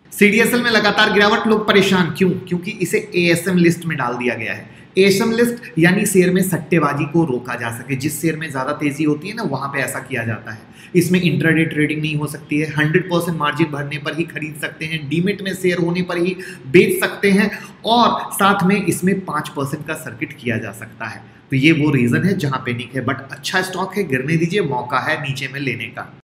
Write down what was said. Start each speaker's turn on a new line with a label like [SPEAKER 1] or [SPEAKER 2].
[SPEAKER 1] CDSL में लगातार गिरावट, लोग परेशान क्यों? क्योंकि इसे एएसएम लिस्ट में डाल दिया गया है। एएसएम लिस्ट यानी शेयर में सट्टेबाजी को रोका जा सके। जिस शेयर में ज्यादा तेजी होती है ना, वहां पे ऐसा किया जाता है। इसमें इंट्राडे ट्रेडिंग नहीं हो सकती है, 100% मार्जिन भरने पर ही खरीद सकते हैं, डीमेट में शेयर होने पर ही बेच सकते हैं, और साथ में इसमें 5% का सर्किट किया जा सकता है। तो ये वो रीजन है जहां पे निक है, बट अच्छा स्टॉक है, गिरने दीजिए, मौका है नीचे में लेने का।